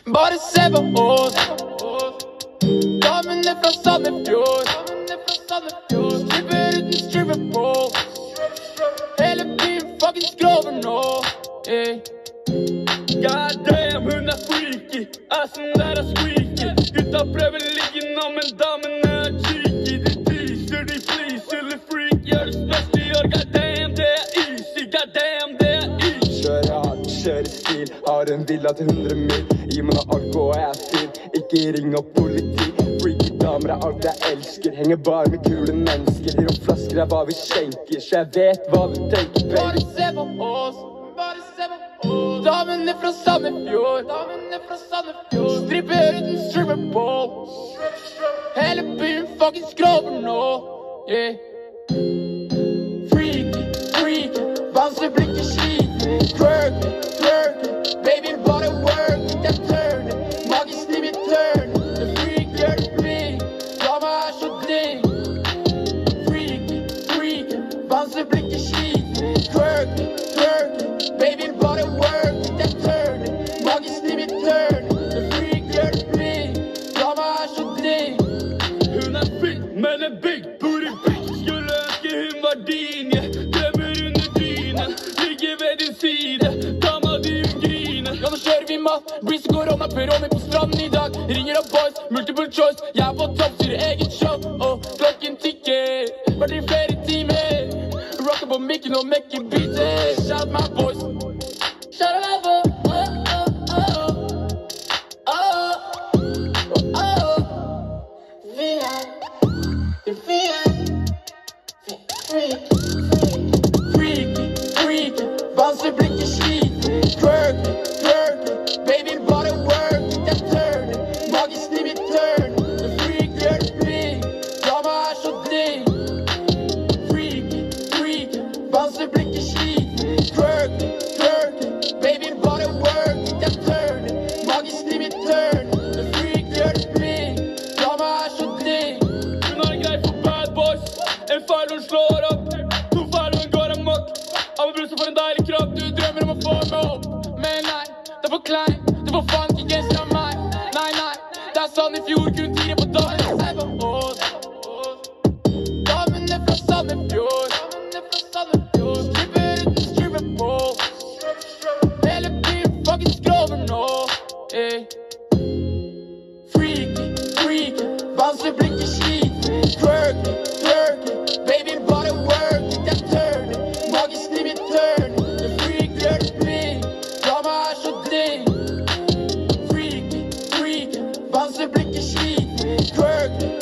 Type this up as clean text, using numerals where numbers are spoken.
Bare se på oss. Damene fra Sandefjord. Stripper uten stripperpole. Hele byen fucking skrover nå. God damn, hun freaky. Assen der squeaky. Gutta prøver ligge nå, men damene cheeky. De teaser, de fleaser, de freak. Gjør det største i år. God damn, det easy. God damn, det easy. Kjører hardt, kjører stil. Har en villa til 100 mil. Gi meg noe alko og jeg stiv. Ikke ring opp politi. Freaky damer alt jeg elsker. Henger bare med kule mennesker. Gir opp flasker hva vi skjenker. Så jeg vet hva du tenker, baby. Bare se på oss. Damene fra Sandefjord. Stripper uten stripperpole. Hele byen fucking skrover nå. Freaky, bouncer blinker sliten. Twerk, baby bare work. Det turner, magisk liv i turn. The freak gjør det bling, dama så ding. Freaky, bouncer blinker sliten. Twerk, baby bare work. Det turner, magisk liv i turn. The freak gjør det bling, dama så ding. Hun fit, men en big booty bitch. Skulle ønske hun var din, jeg drømmer under dyne. Ligger ved din side, dama di hun griner. Ja, nå kjører vi mat, breeze korona, Peroni på stranden i dag. Ringer opp boys, multiple choice. Jeg er på topp, styrer eget show. Og klokken tikker, vært i flere timer. Rocker på mikken og mekker beater. Shout my boys. Shout out my boys. Freaky, bouncer blinker sliten. Twerk, baby bare work. Det turner, magisk liv i turn. The freak gjør det bling, dama så ding. Freaky, bouncer blinker sliten. Twerk, baby bare work. Det turner, magisk liv i turn. The freak gjør det bling, dama så ding. Hun har en grei for bad boys. En feil hun slår opp. To feil hun går amok. Av en bruse for en deilig kropp. Du drømmer om å få meg opp, men nei, det er for klein. Du får faen ikke genser av meg. Nei, det er Sandefjord, kun tider på dagen. Se på oss. Damene fra Sandefjord. Stripper uten stripperpole. Hele byen fucking skrover nå. Freaky, bouncer blinker sliten. Twerk, baby bare work. Det turner, magisk liv i turn. The freak gjør det bling, dama så ding. Freaky, bouncer blinker sliten. Twerk,